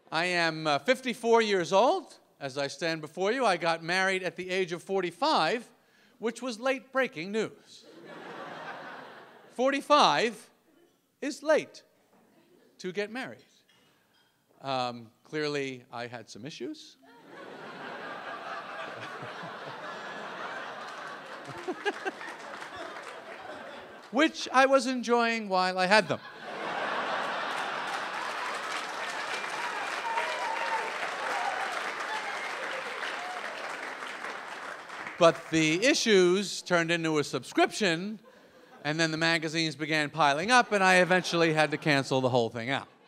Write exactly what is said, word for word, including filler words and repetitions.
I am uh, fifty-four years old. As I stand before you, I got married at the age of forty-five, which was late-breaking news. forty-five is late to get married. Um, clearly, I had some issues. Which I was enjoying while I had them. But the issues turned into a subscription, and then the magazines began piling up, and I eventually had to cancel the whole thing out.